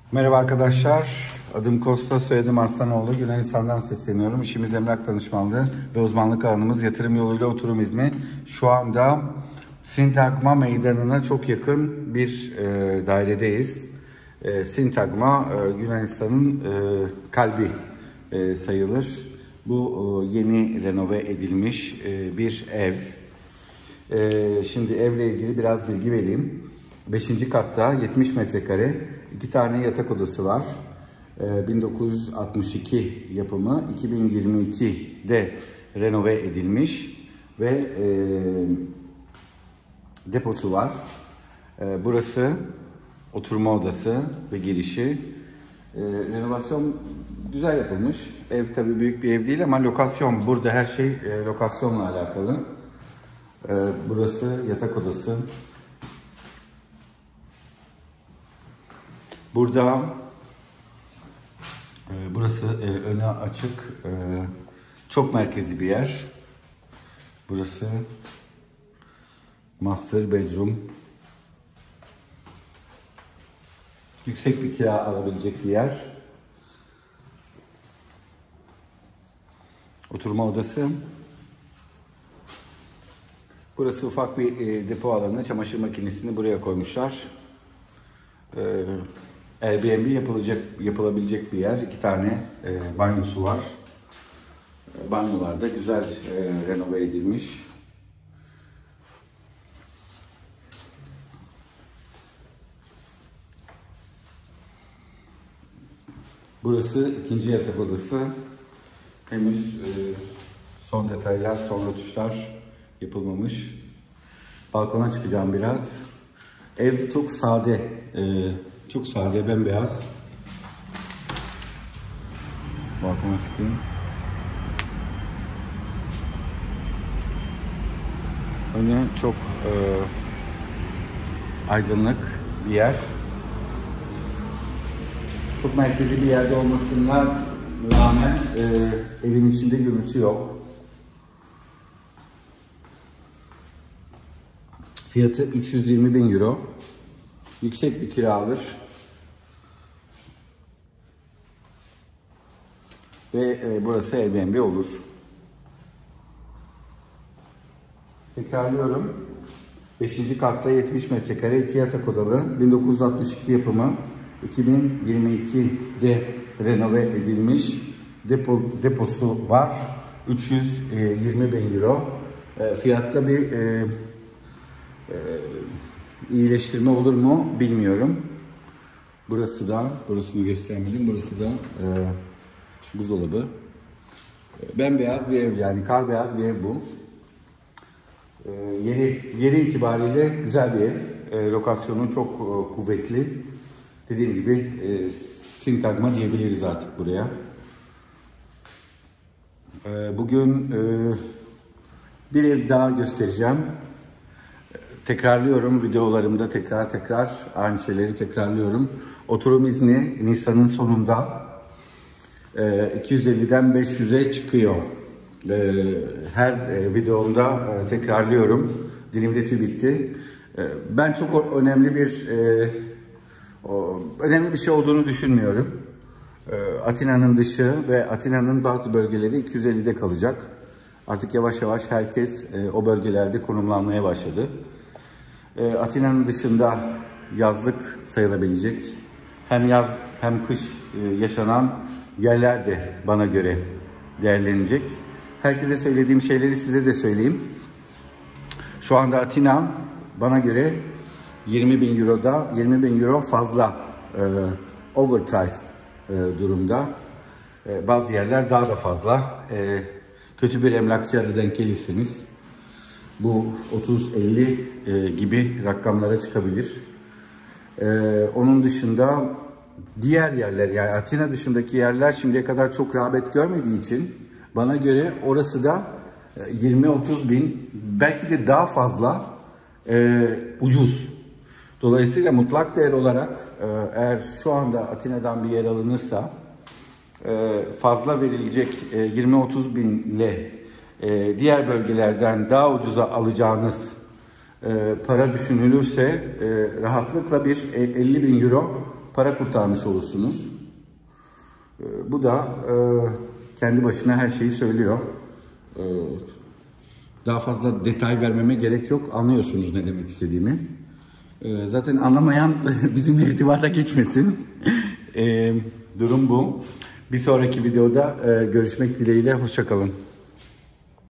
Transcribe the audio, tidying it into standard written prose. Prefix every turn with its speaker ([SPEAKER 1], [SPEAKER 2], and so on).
[SPEAKER 1] Merhaba arkadaşlar, adım Kosta, soyadım Arslanoğlu. Yunanistan'dan sesleniyorum. İşimiz emlak danışmanlığı ve uzmanlık alanımız yatırım yoluyla oturum izni. Şu anda Sintagma Meydanı'na çok yakın bir dairedeyiz. Sintagma Yunanistan'ın kalbi sayılır. Bu yeni renove edilmiş bir ev. Şimdi evle ilgili biraz bilgi vereyim. 5. katta 70 metrekare 2 tane yatak odası var. 1962 yapımı, 2022'de renove edilmiş ve deposu var. Burası oturma odası ve girişi. Renovasyon güzel yapılmış. Ev tabii büyük bir ev değil ama lokasyon. Burada her şey lokasyonla alakalı. Burası yatak odası. Burada burası öne açık, çok merkezi bir yer. Burası master bedroom. Yüksek bir kira alabilecek bir yer. Oturma odası. Burası ufak bir depo alanı. Çamaşır makinesini buraya koymuşlar. Airbnb yapılabilecek bir yer. 2 tane banyosu var. Banyolar da güzel renove edilmiş. Burası ikinci yatak odası. Henüz son detaylar, son rötuşlar yapılmamış. Balkona çıkacağım biraz. Ev çok sade. Çok sade, bembeyaz. Balkona çıkayım. Önü çok aydınlık bir yer. Çok merkezi bir yerde olmasına rağmen evin içinde gürültü yok. Fiyatı 320.000 euro. Yüksek bir kira alır. Ve burası Airbnb olur. Tekrarlıyorum. 5. katta 70 metrekare 2 yatak odalı. 1962 yapımı. 2022'de renove edilmiş. Deposu var. 320.000 euro. Fiyatta bir iyileştirme olur mu bilmiyorum. Burasını göstermedim. Burası da buzdolabı. Bembeyaz bir ev, yani kar beyaz bir ev bu. Yeri itibariyle güzel bir ev. Lokasyonu çok kuvvetli. Dediğim gibi Sintagma diyebiliriz artık buraya. Bugün bir ev daha göstereceğim. Tekrarlıyorum, videolarımda tekrar aynı şeyleri tekrarlıyorum. Oturum izni Nisan'ın sonunda 250'den 500'e çıkıyor. Her videomda tekrarlıyorum. Dilimde tüy bitti. Ben çok önemli bir şey olduğunu düşünmüyorum. Atina'nın dışı ve Atina'nın bazı bölgeleri 250'de kalacak. Artık yavaş yavaş herkes o bölgelerde konumlanmaya başladı. Atina'nın dışında yazlık sayılabilecek, hem yaz hem kış yaşanan yerler de bana göre değerlenecek. Herkese söylediğim şeyleri size de söyleyeyim. Şu anda Atina bana göre 20.000 euro fazla overpriced durumda. Bazı yerler daha da fazla. Kötü bir emlakçıya da denk gelirseniz bu 30-50 gibi rakamlara çıkabilir. Onun dışında diğer yerler, yani Atina dışındaki yerler şimdiye kadar çok rağbet görmediği için bana göre orası da 20-30 bin, belki de daha fazla ucuz. Dolayısıyla mutlak değer olarak eğer şu anda Atina'dan bir yer alınırsa fazla verilecek 20-30 binle diğer bölgelerden daha ucuza alacağınız para düşünülürse rahatlıkla bir 50.000 euro para kurtarmış olursunuz. Bu da kendi başına her şeyi söylüyor. Daha fazla detay vermeme gerek yok. Anlıyorsunuz ne demek istediğimi. Zaten anlamayan bizimle irtibata geçmesin. Durum bu. Bir sonraki videoda görüşmek dileğiyle. Hoşça kalın.